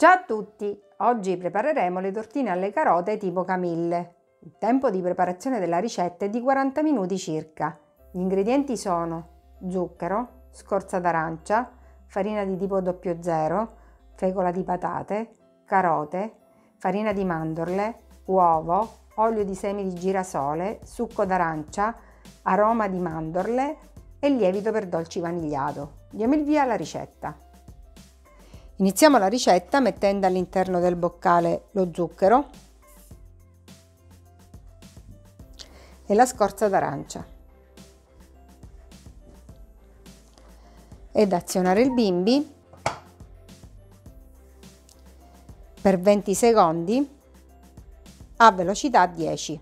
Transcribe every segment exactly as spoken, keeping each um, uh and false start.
Ciao a tutti! Oggi prepareremo le tortine alle carote tipo Camille. Il tempo di preparazione della ricetta è di quaranta minuti circa. Gli ingredienti sono zucchero, scorza d'arancia, farina di tipo zero zero, fecola di patate, carote, farina di mandorle, uovo, olio di semi di girasole, succo d'arancia, aroma di mandorle e lievito per dolci vanigliato. Diamo il via alla ricetta. Iniziamo la ricetta mettendo all'interno del boccale lo zucchero e la scorza d'arancia ed azionare il bimbi per venti secondi a velocità dieci.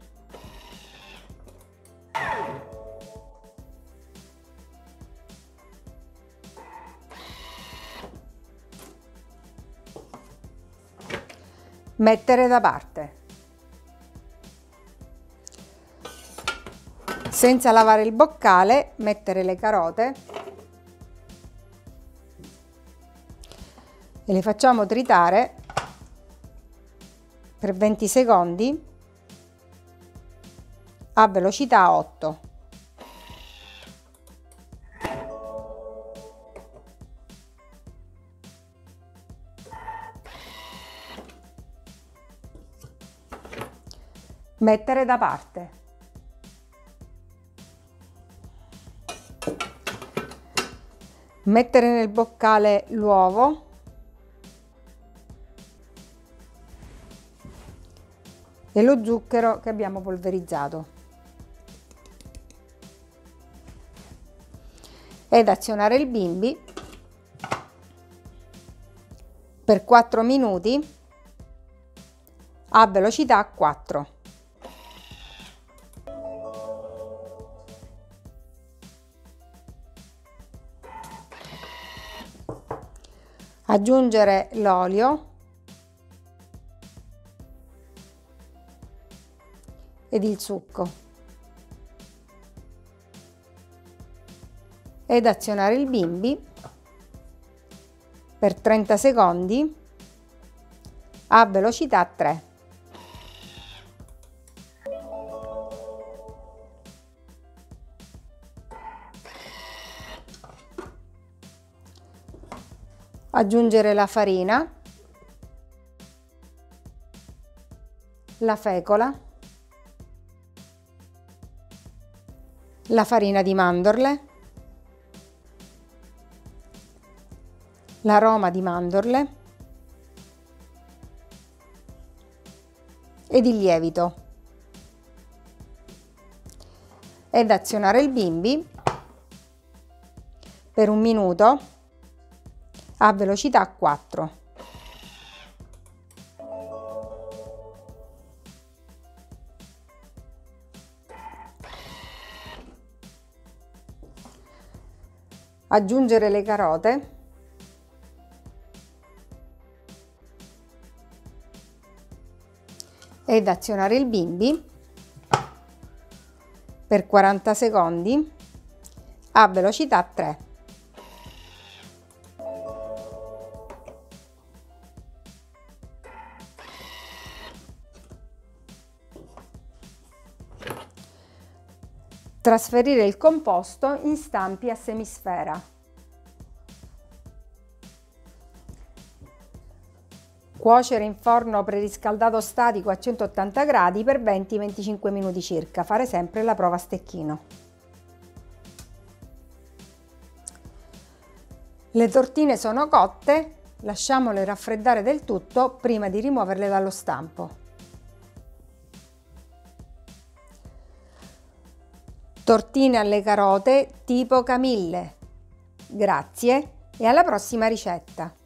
Mettere da parte. Senza lavare il boccale, mettere le carote e le facciamo tritare per venti secondi a velocità otto. Mettere da parte. Mettere nel boccale l'uovo e lo zucchero che abbiamo polverizzato ed azionare il bimbi per quattro minuti a velocità quattro. Aggiungere l'olio ed il succo ed azionare il bimbi per trenta secondi a velocità tre. Aggiungere la farina, la fecola, la farina di mandorle, l'aroma di mandorle ed il lievito ed azionare il bimbi per un minuto a velocità quattro. Aggiungere le carote ed azionare il bimbi per quaranta secondi a velocità tre. Trasferire il composto in stampi a semisfera. Cuocere in forno preriscaldato statico a centottanta gradi per venti venticinque minuti circa. Fare sempre la prova a stecchino. Le tortine sono cotte, lasciamole raffreddare del tutto prima di rimuoverle dallo stampo. Tortine alle carote tipo Camille. Grazie e alla prossima ricetta!